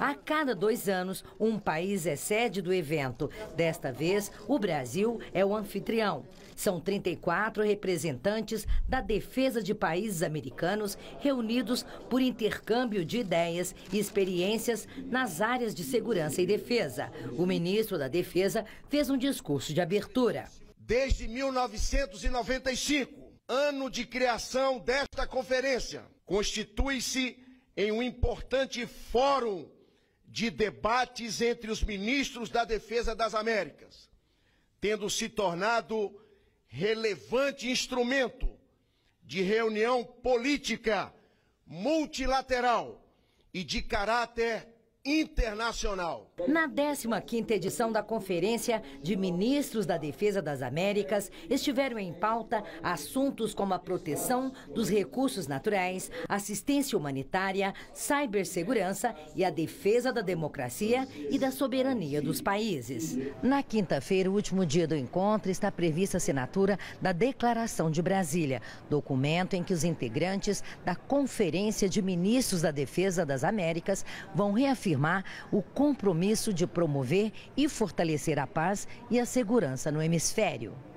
A cada 2 anos, um país é sede do evento. Desta vez, o Brasil é o anfitrião. São 34 representantes da defesa de países americanos reunidos por intercâmbio de ideias e experiências nas áreas de segurança e defesa. O ministro da Defesa fez um discurso de abertura. Desde 1995, ano de criação desta conferência, constitui-se em um importante fórum de debates entre os ministros da Defesa das Américas, tendo se tornado relevante instrumento de reunião política multilateral e de caráter internacional. Na 15ª edição da Conferência de Ministros da Defesa das Américas, estiveram em pauta assuntos como a proteção dos recursos naturais, assistência humanitária, cibersegurança e a defesa da democracia e da soberania dos países. Na quinta-feira, o último dia do encontro, está prevista a assinatura da Declaração de Brasília, documento em que os integrantes da Conferência de Ministros da Defesa das Américas vão reafirmar o compromisso de promover e fortalecer a paz e a segurança no hemisfério.